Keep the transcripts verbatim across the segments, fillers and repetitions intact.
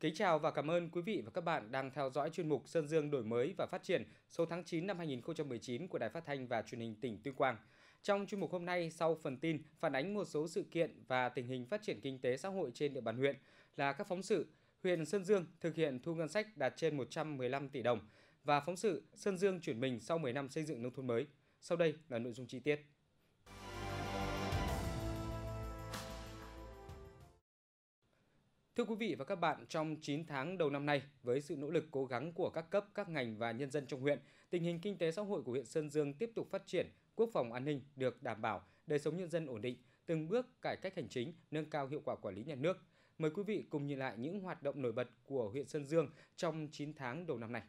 Kính chào và cảm ơn quý vị và các bạn đang theo dõi chuyên mục Sơn Dương đổi mới và phát triển số tháng chín năm hai nghìn không trăm mười chín của Đài Phát thanh và Truyền hình tỉnh Tuyên Quang. Trong chuyên mục hôm nay, sau phần tin phản ánh một số sự kiện và tình hình phát triển kinh tế xã hội trên địa bàn huyện là các phóng sự huyện Sơn Dương thực hiện thu ngân sách đạt trên một trăm mười lăm tỷ đồng và phóng sự Sơn Dương chuyển mình sau mười năm xây dựng nông thôn mới. Sau đây là nội dung chi tiết. Thưa quý vị và các bạn, trong chín tháng đầu năm nay, với sự nỗ lực cố gắng của các cấp, các ngành và nhân dân trong huyện, tình hình kinh tế xã hội của huyện Sơn Dương tiếp tục phát triển, quốc phòng an ninh được đảm bảo, đời sống nhân dân ổn định, từng bước cải cách hành chính, nâng cao hiệu quả quản lý nhà nước. Mời quý vị cùng nhìn lại những hoạt động nổi bật của huyện Sơn Dương trong chín tháng đầu năm nay.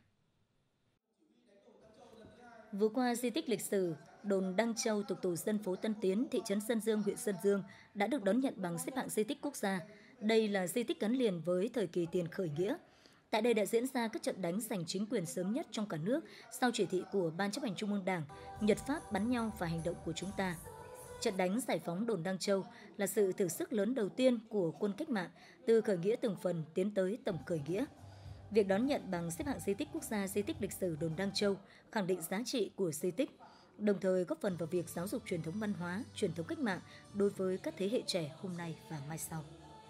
Vừa qua, di tích lịch sử đồn Đăng Châu thuộc tổ dân phố Tân Tiến, thị trấn Sơn Dương, huyện Sơn Dương đã được đón nhận bằng xếp hạng di tích quốc gia. Đây là di tích gắn liền với thời kỳ tiền khởi nghĩa. Tại đây đã diễn ra các trận đánh giành chính quyền sớm nhất trong cả nước sau chỉ thị của Ban Chấp hành Trung ương Đảng, Nhật Pháp bắn nhau và hành động của chúng ta. Trận đánh giải phóng đồn Đăng Châu là sự thử sức lớn đầu tiên của quân cách mạng từ khởi nghĩa từng phần tiến tới tổng khởi nghĩa. Việc đón nhận bằng xếp hạng di tích quốc gia di tích lịch sử đồn Đăng Châu khẳng định giá trị của di tích, đồng thời góp phần vào việc giáo dục truyền thống văn hóa, truyền thống cách mạng đối với các thế hệ trẻ hôm nay và mai sau.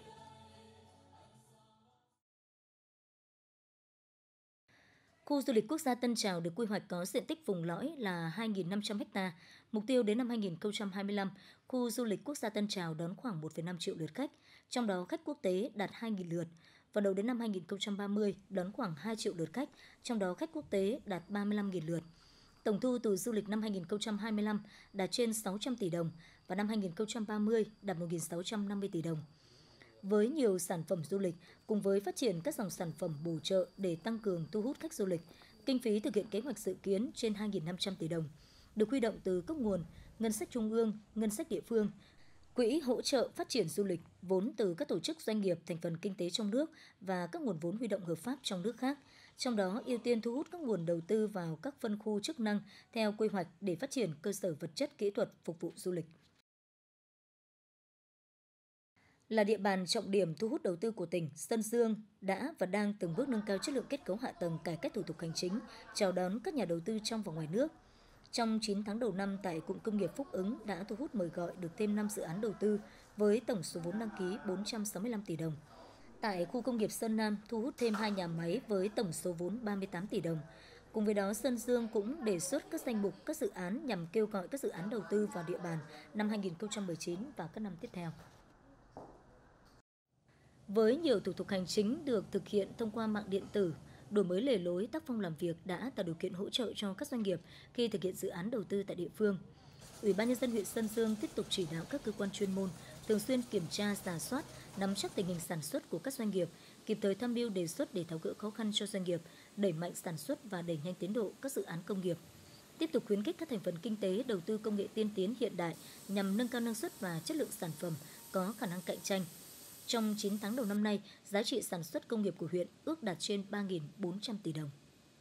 Khu du lịch quốc gia Tân Trào được quy hoạch có diện tích vùng lõi là hai nghìn năm trăm ha. Mục tiêu đến năm hai nghìn không trăm hai mươi lăm, khu du lịch quốc gia Tân Trào đón khoảng một phẩy năm triệu lượt khách, trong đó khách quốc tế đạt hai nghìn lượt. Và đầu đến năm hai nghìn không trăm ba mươi đón khoảng hai triệu lượt khách, trong đó khách quốc tế đạt ba mươi lăm nghìn lượt. Tổng thu từ du lịch năm hai nghìn không trăm hai mươi lăm đạt trên sáu trăm tỷ đồng và năm hai nghìn không trăm ba mươi đạt một nghìn sáu trăm năm mươi tỷ đồng. Với nhiều sản phẩm du lịch, cùng với phát triển các dòng sản phẩm bổ trợ để tăng cường thu hút khách du lịch, kinh phí thực hiện kế hoạch dự kiến trên hai nghìn năm trăm tỷ đồng, được huy động từ các nguồn, ngân sách trung ương, ngân sách địa phương, quỹ hỗ trợ phát triển du lịch, vốn từ các tổ chức doanh nghiệp thành phần kinh tế trong nước và các nguồn vốn huy động hợp pháp trong nước khác. Trong đó, ưu tiên thu hút các nguồn đầu tư vào các phân khu chức năng theo quy hoạch để phát triển cơ sở vật chất kỹ thuật phục vụ du lịch. Là địa bàn trọng điểm thu hút đầu tư của tỉnh, Sơn Dương đã và đang từng bước nâng cao chất lượng kết cấu hạ tầng, cải cách thủ tục hành chính, chào đón các nhà đầu tư trong và ngoài nước. Trong chín tháng đầu năm, tại cụm công nghiệp Phúc Ứng đã thu hút mời gọi được thêm năm dự án đầu tư với tổng số vốn đăng ký bốn trăm sáu mươi lăm tỷ đồng. Tại khu công nghiệp Sơn Nam thu hút thêm hai nhà máy với tổng số vốn ba mươi tám tỷ đồng. Cùng với đó, Sơn Dương cũng đề xuất các danh mục các dự án nhằm kêu gọi các dự án đầu tư vào địa bàn năm hai nghìn không trăm mười chín và các năm tiếp theo. Với nhiều thủ tục hành chính được thực hiện thông qua mạng điện tử, đổi mới lề lối tác phong làm việc đã tạo điều kiện hỗ trợ cho các doanh nghiệp khi thực hiện dự án đầu tư tại địa phương. Ủy ban nhân dân huyện Sơn Dương tiếp tục chỉ đạo các cơ quan chuyên môn thường xuyên kiểm tra, rà soát, nắm chắc tình hình sản xuất của các doanh nghiệp, kịp thời tham mưu đề xuất để tháo gỡ khó khăn cho doanh nghiệp, đẩy mạnh sản xuất và đẩy nhanh tiến độ các dự án công nghiệp. Tiếp tục khuyến khích các thành phần kinh tế đầu tư công nghệ tiên tiến hiện đại nhằm nâng cao năng suất và chất lượng sản phẩm có khả năng cạnh tranh. Trong chín tháng đầu năm nay, giá trị sản xuất công nghiệp của huyện ước đạt trên ba nghìn bốn trăm tỷ đồng.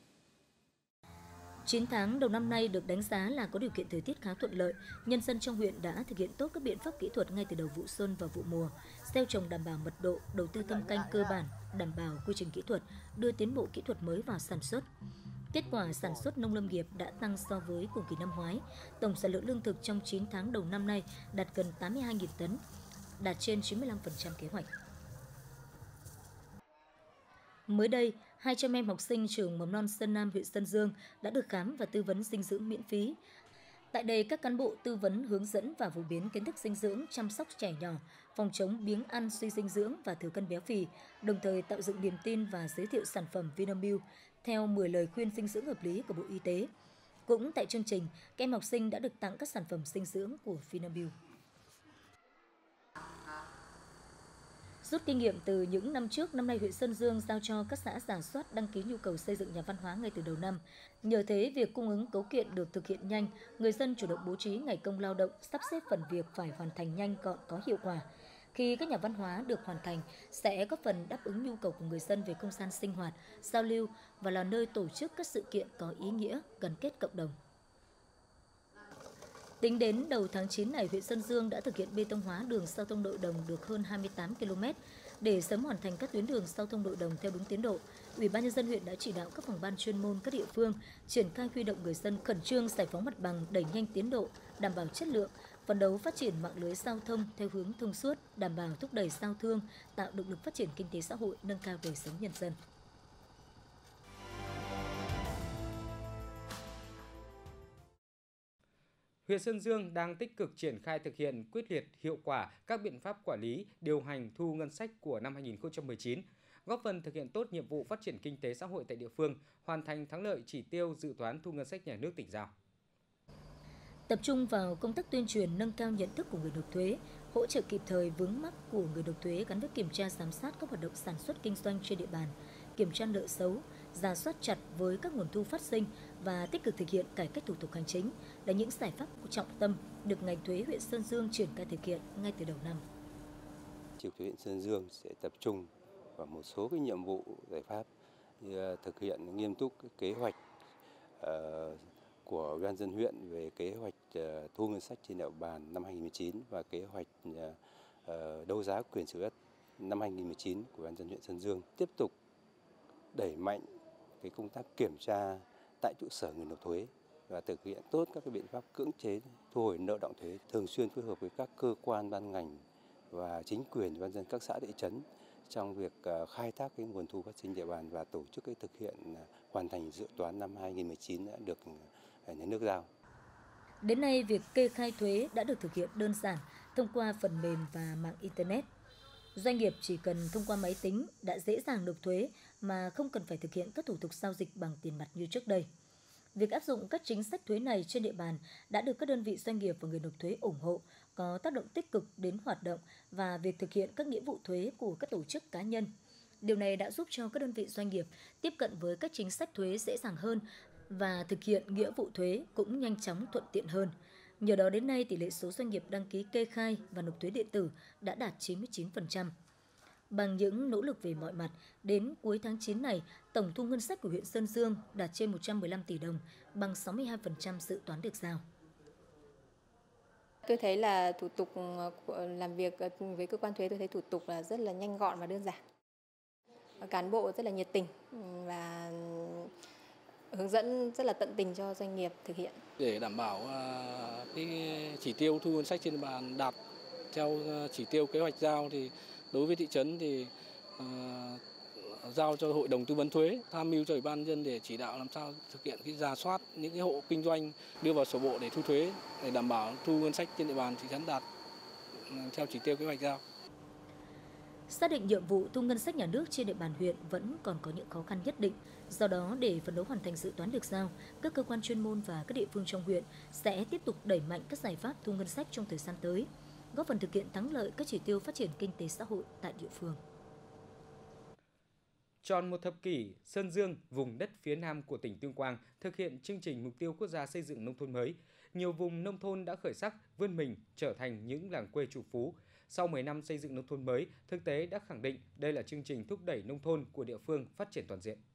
chín tháng đầu năm nay được đánh giá là có điều kiện thời tiết khá thuận lợi, nhân dân trong huyện đã thực hiện tốt các biện pháp kỹ thuật ngay từ đầu vụ xuân và vụ mùa, gieo trồng đảm bảo mật độ, đầu tư thâm canh cơ bản, đảm bảo quy trình kỹ thuật, đưa tiến bộ kỹ thuật mới vào sản xuất. Kết quả sản xuất nông lâm nghiệp đã tăng so với cùng kỳ năm ngoái. Tổng sản lượng lương thực trong chín tháng đầu năm nay đạt gần tám mươi hai nghìn tấn, đạt trên chín mươi lăm phần trăm kế hoạch. Mới đây, hai trăm em học sinh trường mầm non Sơn Nam, huyện Sơn Dương đã được khám và tư vấn dinh dưỡng miễn phí. Tại đây, các cán bộ tư vấn hướng dẫn và phổ biến kiến thức dinh dưỡng, chăm sóc trẻ nhỏ, phòng chống biếng ăn, suy dinh dưỡng và thừa cân béo phì, đồng thời tạo dựng niềm tin và giới thiệu sản phẩm Vinamilk theo mười lời khuyên dinh dưỡng hợp lý của Bộ Y tế. Cũng tại chương trình, các em học sinh đã được tặng các sản phẩm dinh dưỡng của Vinamilk. Rút kinh nghiệm từ những năm trước, năm nay huyện Sơn Dương giao cho các xã rà soát đăng ký nhu cầu xây dựng nhà văn hóa ngay từ đầu năm. Nhờ thế, việc cung ứng cấu kiện được thực hiện nhanh, người dân chủ động bố trí ngày công lao động, sắp xếp phần việc phải hoàn thành nhanh gọn có hiệu quả. Khi các nhà văn hóa được hoàn thành, sẽ góp phần đáp ứng nhu cầu của người dân về không gian sinh hoạt, giao lưu và là nơi tổ chức các sự kiện có ý nghĩa, gắn kết cộng đồng. Tính đến đầu tháng chín này, huyện Sơn Dương đã thực hiện bê tông hóa đường giao thông nội đồng được hơn hai mươi tám ki lô mét, Để sớm hoàn thành các tuyến đường giao thông nội đồng theo đúng tiến độ, Ủy ban nhân dân huyện đã chỉ đạo các phòng ban chuyên môn các địa phương triển khai huy động người dân khẩn trương giải phóng mặt bằng, đẩy nhanh tiến độ, đảm bảo chất lượng, phấn đấu phát triển mạng lưới giao thông theo hướng thông suốt, đảm bảo thúc đẩy giao thương, tạo động lực phát triển kinh tế xã hội, nâng cao đời sống nhân dân. Huyện Sơn Dương đang tích cực triển khai thực hiện quyết liệt, hiệu quả các biện pháp quản lý, điều hành thu ngân sách của năm hai nghìn không trăm mười chín, góp phần thực hiện tốt nhiệm vụ phát triển kinh tế xã hội tại địa phương, hoàn thành thắng lợi chỉ tiêu dự toán thu ngân sách nhà nước tỉnh giao. Tập trung vào công tác tuyên truyền, nâng cao nhận thức của người nộp thuế, hỗ trợ kịp thời vướng mắc của người nộp thuế gắn với kiểm tra giám sát các hoạt động sản xuất kinh doanh trên địa bàn, kiểm tra nợ xấu, rà soát chặt với các nguồn thu phát sinh và tích cực thực hiện cải cách thủ tục hành chính là những giải pháp trọng tâm được ngành thuế huyện Sơn Dương triển khai thực hiện ngay từ đầu năm. Chi cục thuế huyện Sơn Dương sẽ tập trung vào một số cái nhiệm vụ giải pháp như thực hiện nghiêm túc cái kế hoạch uh, của Ủy ban nhân dân huyện về kế hoạch uh, thu ngân sách trên địa bàn năm hai nghìn không trăm mười chín và kế hoạch uh, đấu giá quyền sử dụng đất năm hai nghìn không trăm mười chín của Ủy ban nhân dân huyện Sơn Dương, tiếp tục đẩy mạnh cái công tác kiểm tra tại trụ sở người nộp thuế và thực hiện tốt các cái biện pháp cưỡng chế thu hồi nợ động thuế, thường xuyên phối hợp với các cơ quan ban ngành và chính quyền Ủy ban nhân dân các xã thị trấn trong việc khai thác cái nguồn thu phát sinh địa bàn và tổ chức cái thực hiện hoàn thành dự toán năm hai nghìn không trăm mười chín đã được nhà nước giao. Đến nay, việc kê khai thuế đã được thực hiện đơn giản thông qua phần mềm và mạng Internet. Doanh nghiệp chỉ cần thông qua máy tính đã dễ dàng nộp thuế mà không cần phải thực hiện các thủ tục giao dịch bằng tiền mặt như trước đây. Việc áp dụng các chính sách thuế này trên địa bàn đã được các đơn vị doanh nghiệp và người nộp thuế ủng hộ, có tác động tích cực đến hoạt động và việc thực hiện các nghĩa vụ thuế của các tổ chức cá nhân. Điều này đã giúp cho các đơn vị doanh nghiệp tiếp cận với các chính sách thuế dễ dàng hơn và thực hiện nghĩa vụ thuế cũng nhanh chóng thuận tiện hơn. Nhờ đó đến nay tỷ lệ số doanh nghiệp đăng ký kê khai và nộp thuế điện tử đã đạt chín mươi chín phần trăm. Bằng những nỗ lực về mọi mặt, đến cuối tháng chín này, tổng thu ngân sách của huyện Sơn Dương đạt trên một trăm mười lăm tỷ đồng, bằng sáu mươi hai phần trăm dự toán được giao. Tôi thấy là thủ tục làm việc với cơ quan thuế, tôi thấy thủ tục là rất là nhanh gọn và đơn giản. Cán bộ rất là nhiệt tình và hướng dẫn rất là tận tình cho doanh nghiệp thực hiện. Để đảm bảo cái chỉ tiêu thu ngân sách trên địa bàn đạt theo chỉ tiêu kế hoạch giao thì đối với thị trấn thì uh, giao cho hội đồng tư vấn thuế tham mưu cho Ủy ban nhân dân để chỉ đạo làm sao thực hiện cái rà soát những cái hộ kinh doanh đưa vào sổ bộ để thu thuế để đảm bảo thu ngân sách trên địa bàn thị trấn đạt theo chỉ tiêu kế hoạch giao. Xác định nhiệm vụ thu ngân sách nhà nước trên địa bàn huyện vẫn còn có những khó khăn nhất định. Do đó, để phấn đấu hoàn thành dự toán được giao, các cơ quan chuyên môn và các địa phương trong huyện sẽ tiếp tục đẩy mạnh các giải pháp thu ngân sách trong thời gian tới, góp phần thực hiện thắng lợi các chỉ tiêu phát triển kinh tế xã hội tại địa phương. Tròn một thập kỷ, Sơn Dương, vùng đất phía nam của tỉnh Tuyên Quang thực hiện chương trình mục tiêu quốc gia xây dựng nông thôn mới. Nhiều vùng nông thôn đã khởi sắc, vươn mình trở thành những làng quê chủ phú. Sau mười năm xây dựng nông thôn mới, thực tế đã khẳng định đây là chương trình thúc đẩy nông thôn của địa phương phát triển toàn diện.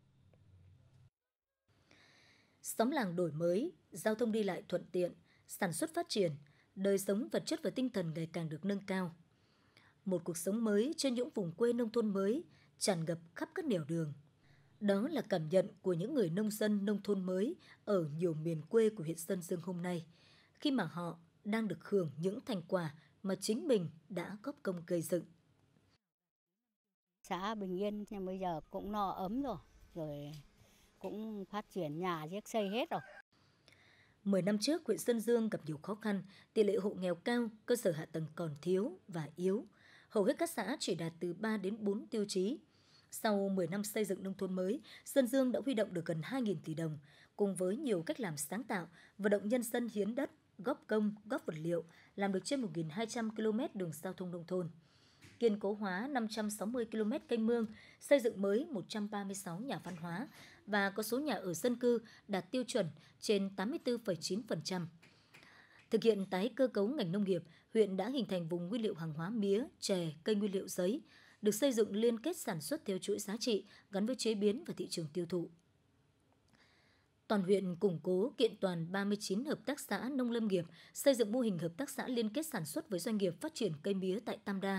Xóm làng đổi mới, giao thông đi lại thuận tiện, sản xuất phát triển, đời sống vật chất và tinh thần ngày càng được nâng cao. Một cuộc sống mới trên những vùng quê nông thôn mới, tràn ngập khắp các nẻo đường. Đó là cảm nhận của những người nông dân nông thôn mới ở nhiều miền quê của huyện Sơn Dương hôm nay, khi mà họ đang được hưởng những thành quả mà chính mình đã góp công gây dựng. Xã bình yên nhưng bây giờ cũng no ấm rồi, rồi cũng phát triển nhà chiếc xây hết rồi. Mười năm trước, huyện Sơn Dương gặp nhiều khó khăn, tỷ lệ hộ nghèo cao, cơ sở hạ tầng còn thiếu và yếu. Hầu hết các xã chỉ đạt từ ba đến bốn tiêu chí. Sau mười năm xây dựng nông thôn mới, Sơn Dương đã huy động được gần hai nghìn tỷ đồng, cùng với nhiều cách làm sáng tạo, vận động nhân dân hiến đất, góp công, góp vật liệu, làm được trên một nghìn hai trăm ki lô mét đường giao thông nông thôn. Kiên cố hóa năm trăm sáu mươi ki lô mét kênh mương, xây dựng mới một trăm ba mươi sáu nhà văn hóa và có số nhà ở dân cư đạt tiêu chuẩn trên tám mươi tư phẩy chín phần trăm. Thực hiện tái cơ cấu ngành nông nghiệp, huyện đã hình thành vùng nguyên liệu hàng hóa mía, chè, cây nguyên liệu giấy, được xây dựng liên kết sản xuất theo chuỗi giá trị gắn với chế biến và thị trường tiêu thụ. Toàn huyện củng cố kiện toàn ba mươi chín hợp tác xã nông lâm nghiệp, xây dựng mô hình hợp tác xã liên kết sản xuất với doanh nghiệp phát triển cây mía tại Tam Đa,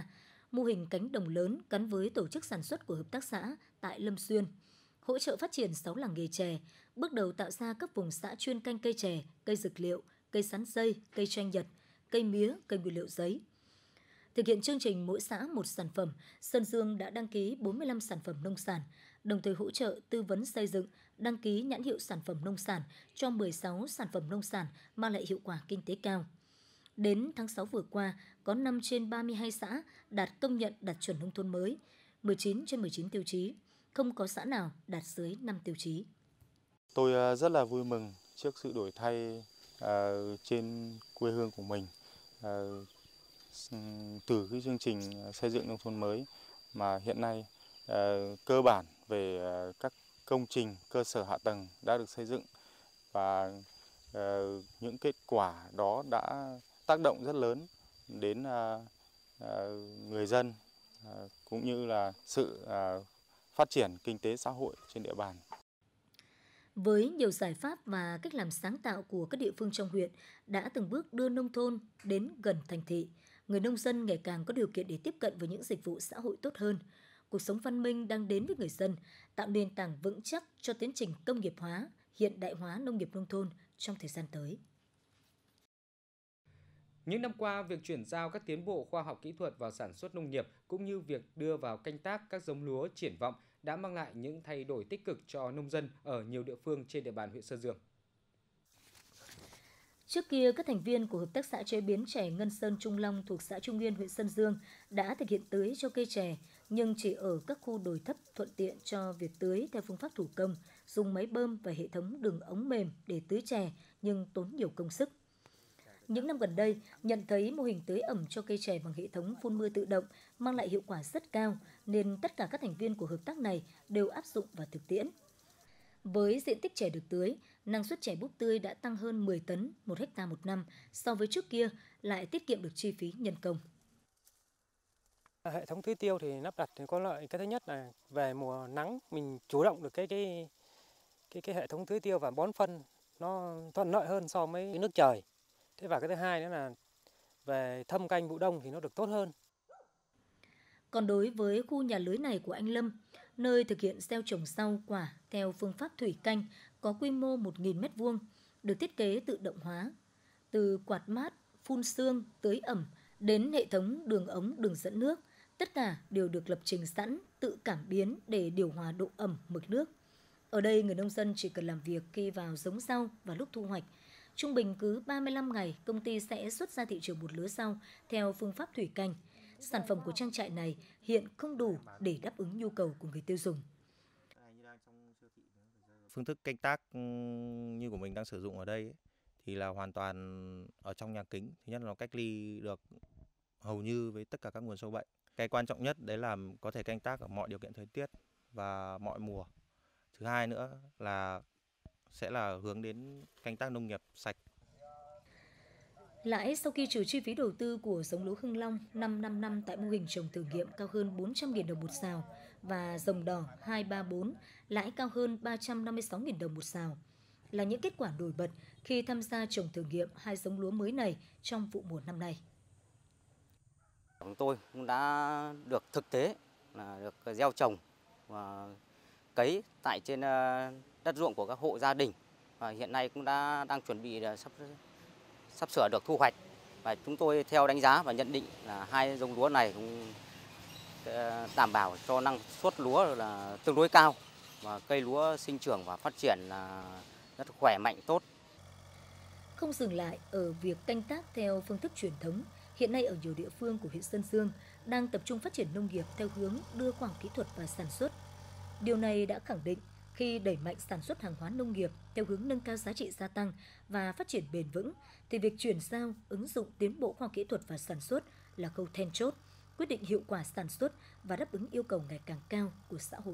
mô hình cánh đồng lớn gắn với tổ chức sản xuất của hợp tác xã tại Lâm Xuyên, hỗ trợ phát triển sáu làng nghề chè, bước đầu tạo ra các vùng xã chuyên canh cây chè, cây dược liệu, cây sắn dây, cây chanh nhật, cây mía, cây nguyên liệu giấy. Thực hiện chương trình mỗi xã một sản phẩm, Sơn Dương đã đăng ký bốn mươi lăm sản phẩm nông sản, đồng thời hỗ trợ tư vấn xây dựng, đăng ký nhãn hiệu sản phẩm nông sản cho mười sáu sản phẩm nông sản mang lại hiệu quả kinh tế cao. Đến tháng sáu vừa qua, có năm trên ba mươi hai xã đạt công nhận đạt chuẩn nông thôn mới, mười chín trên mười chín tiêu chí, không có xã nào đạt dưới năm tiêu chí. Tôi rất là vui mừng trước sự đổi thay uh, trên quê hương của mình. Uh, từ cái chương trình xây dựng nông thôn mới mà hiện nay uh, cơ bản về uh, các công trình cơ sở hạ tầng đã được xây dựng và uh, những kết quả đó đã tác động rất lớn đến uh, uh, người dân uh, cũng như là sự uh, phát triển kinh tế xã hội trên địa bàn. Với nhiều giải pháp và cách làm sáng tạo của các địa phương trong huyện đã từng bước đưa nông thôn đến gần thành thị, người nông dân ngày càng có điều kiện để tiếp cận với những dịch vụ xã hội tốt hơn. Cuộc sống văn minh đang đến với người dân, tạo nền tảng vững chắc cho tiến trình công nghiệp hóa, hiện đại hóa nông nghiệp nông thôn trong thời gian tới. Những năm qua, việc chuyển giao các tiến bộ khoa học kỹ thuật vào sản xuất nông nghiệp cũng như việc đưa vào canh tác các giống lúa triển vọng đã mang lại những thay đổi tích cực cho nông dân ở nhiều địa phương trên địa bàn huyện Sơn Dương. Trước kia, các thành viên của Hợp tác xã chế biến chè Ngân Sơn Trung Long thuộc xã Trung Nguyên, huyện Sơn Dương đã thực hiện tưới cho cây chè, nhưng chỉ ở các khu đồi thấp thuận tiện cho việc tưới theo phương pháp thủ công, dùng máy bơm và hệ thống đường ống mềm để tưới chè nhưng tốn nhiều công sức. Những năm gần đây, nhận thấy mô hình tưới ẩm cho cây chè bằng hệ thống phun mưa tự động mang lại hiệu quả rất cao, nên tất cả các thành viên của hợp tác này đều áp dụng vào thực tiễn. Với diện tích chè được tưới, năng suất chè búp tươi đã tăng hơn mười tấn một hecta một năm, so với trước kia lại tiết kiệm được chi phí nhân công. Hệ thống tưới tiêu thì lắp đặt thì có lợi, cái thứ nhất là về mùa nắng mình chủ động được cái cái cái cái hệ thống tưới tiêu và bón phân nó thuận lợi hơn so với nước trời. Thế và cái thứ hai nữa là về thâm canh vụ đông thì nó được tốt hơn. Còn đối với khu nhà lưới này của anh Lâm, nơi thực hiện gieo trồng rau quả theo phương pháp thủy canh có quy mô một nghìn mét vuông, được thiết kế tự động hóa. Từ quạt mát, phun sương, tưới ẩm đến hệ thống đường ống, đường dẫn nước, tất cả đều được lập trình sẵn, tự cảm biến để điều hòa độ ẩm, mực nước. Ở đây, người nông dân chỉ cần làm việc khi vào giống rau và lúc thu hoạch. Trung bình cứ ba mươi lăm ngày, công ty sẽ xuất ra thị trường một lứa rau theo phương pháp thủy canh. Sản phẩm của trang trại này hiện không đủ để đáp ứng nhu cầu của người tiêu dùng. Phương thức canh tác như của mình đang sử dụng ở đây ấy, thì là hoàn toàn ở trong nhà kính. Thứ nhất là nó cách ly được hầu như với tất cả các nguồn sâu bệnh. Cái quan trọng nhất đấy là có thể canh tác ở mọi điều kiện thời tiết và mọi mùa. Thứ hai nữa là sẽ là hướng đến canh tác nông nghiệp sạch. Lãi sau khi trừ chi phí đầu tư của giống lúa Hưng Long năm năm năm tại mô hình trồng thử nghiệm cao hơn bốn trăm nghìn đồng một sào và dòng đỏ hai ba bốn lãi cao hơn ba trăm năm mươi sáu nghìn đồng một sào là những kết quả nổi bật khi tham gia trồng thử nghiệm hai giống lúa mới này trong vụ mùa năm nay. Chúng tôi cũng đã được thực tế là được gieo trồng và cấy tại trên đất ruộng của các hộ gia đình và hiện nay cũng đã đang chuẩn bị sắp sắp sửa được thu hoạch, và chúng tôi theo đánh giá và nhận định là hai giống lúa này cũng đảm bảo cho năng suất lúa là tương đối cao và cây lúa sinh trưởng và phát triển là rất khỏe mạnh tốt. Không dừng lại ở việc canh tác theo phương thức truyền thống, hiện nay ở nhiều địa phương của huyện Sơn Dương đang tập trung phát triển nông nghiệp theo hướng đưa khoa học kỹ thuật vào sản xuất. Điều này đã khẳng định khi đẩy mạnh sản xuất hàng hóa nông nghiệp theo hướng nâng cao giá trị gia tăng và phát triển bền vững, thì việc chuyển giao, ứng dụng tiến bộ khoa học kỹ thuật vào sản xuất là khâu then chốt, quyết định hiệu quả sản xuất và đáp ứng yêu cầu ngày càng cao của xã hội.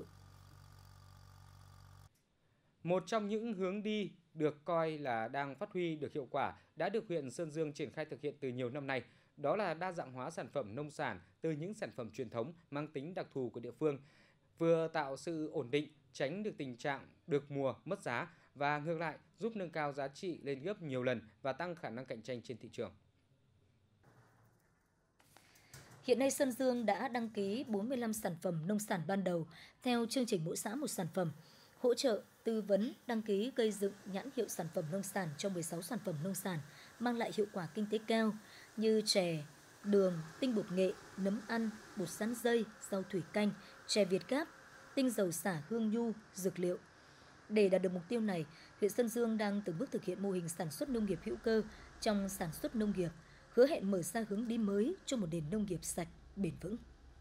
Một trong những hướng đi được coi là đang phát huy được hiệu quả đã được huyện Sơn Dương triển khai thực hiện từ nhiều năm nay, đó là đa dạng hóa sản phẩm nông sản từ những sản phẩm truyền thống mang tính đặc thù của địa phương, vừa tạo sự ổn định, tránh được tình trạng được mùa mất giá và ngược lại giúp nâng cao giá trị lên gấp nhiều lần và tăng khả năng cạnh tranh trên thị trường. Hiện nay Sơn Dương đã đăng ký bốn mươi lăm sản phẩm nông sản ban đầu theo chương trình mỗi xã một sản phẩm, hỗ trợ, tư vấn, đăng ký gây dựng nhãn hiệu sản phẩm nông sản cho mười sáu sản phẩm nông sản mang lại hiệu quả kinh tế cao như chè, đường, tinh bột nghệ, nấm ăn, bột sắn dây, rau thủy canh, chè Việt Gáp, tinh dầu xả hương nhu, dược liệu. Để đạt được mục tiêu này, huyện Sơn Dương đang từng bước thực hiện mô hình sản xuất nông nghiệp hữu cơ trong sản xuất nông nghiệp, hứa hẹn mở ra hướng đi mới cho một nền nông nghiệp sạch, bền vững.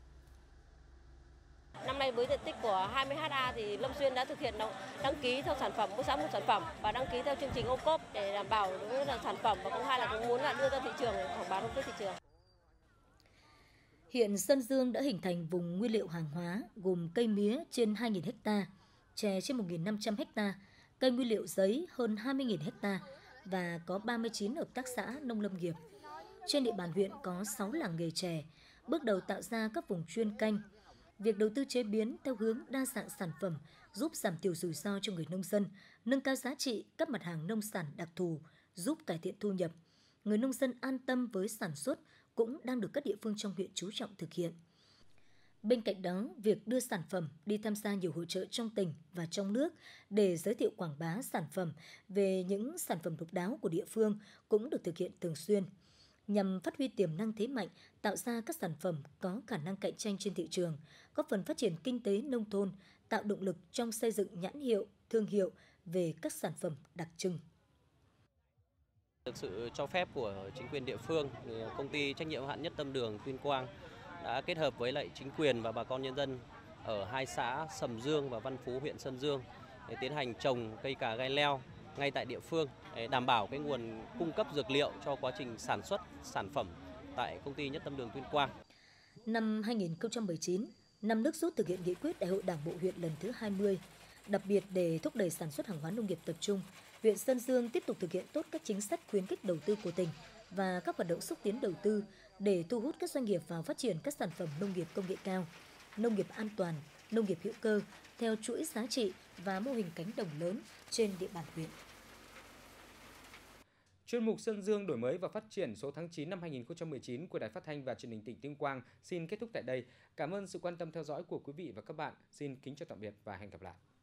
Năm nay với diện tích của hai mươi héc ta thì Lâm Xuyên đã thực hiện đăng ký theo sản phẩm mỗi xã một sản phẩm và đăng ký theo chương trình ô cốp để đảm bảo đối là sản phẩm và cũng hai là cũng muốn là đưa ra thị trường để quảng bá đối với thị trường. Hiện Sơn Dương đã hình thành vùng nguyên liệu hàng hóa gồm cây mía trên hai nghìn héc ta, chè trên một nghìn năm trăm héc ta, cây nguyên liệu giấy hơn hai mươi nghìn héc ta và có ba mươi chín hợp tác xã nông lâm nghiệp. Trên địa bàn huyện có sáu làng nghề chè, bước đầu tạo ra các vùng chuyên canh. Việc đầu tư chế biến theo hướng đa dạng sản phẩm giúp giảm thiểu rủi ro cho người nông dân, nâng cao giá trị các mặt hàng nông sản đặc thù, giúp cải thiện thu nhập. Người nông dân an tâm với sản xuất cũng đang được các địa phương trong huyện chú trọng thực hiện. Bên cạnh đó, việc đưa sản phẩm đi tham gia nhiều hội chợ trong tỉnh và trong nước để giới thiệu quảng bá sản phẩm về những sản phẩm độc đáo của địa phương cũng được thực hiện thường xuyên, nhằm phát huy tiềm năng thế mạnh, tạo ra các sản phẩm có khả năng cạnh tranh trên thị trường, góp phần phát triển kinh tế nông thôn, tạo động lực trong xây dựng nhãn hiệu, thương hiệu về các sản phẩm đặc trưng. Được sự cho phép của chính quyền địa phương, công ty trách nhiệm hữu hạn Nhất Tâm Đường Tuyên Quang đã kết hợp với lại chính quyền và bà con nhân dân ở hai xã Sầm Dương và Văn Phú, huyện Sơn Dương để tiến hành trồng cây cà gai leo ngay tại địa phương, để đảm bảo cái nguồn cung cấp dược liệu cho quá trình sản xuất sản phẩm tại công ty Nhất Tâm Đường Tuyên Quang. Năm hai nghìn không trăm mười chín, năm nước rút thực hiện nghị quyết Đại hội Đảng bộ huyện lần thứ hai mươi, đặc biệt để thúc đẩy sản xuất hàng hóa nông nghiệp tập trung, huyện Sơn Dương tiếp tục thực hiện tốt các chính sách khuyến khích đầu tư của tỉnh và các hoạt động xúc tiến đầu tư để thu hút các doanh nghiệp vào phát triển các sản phẩm nông nghiệp công nghệ cao, nông nghiệp an toàn, nông nghiệp hữu cơ theo chuỗi giá trị và mô hình cánh đồng lớn trên địa bàn huyện. Chuyên mục Sơn Dương đổi mới và phát triển số tháng chín năm hai nghìn không trăm mười chín của Đài Phát thanh và Truyền hình tỉnh Tuyên Quang xin kết thúc tại đây. Cảm ơn sự quan tâm theo dõi của quý vị và các bạn. Xin kính chào tạm biệt và hẹn gặp lại.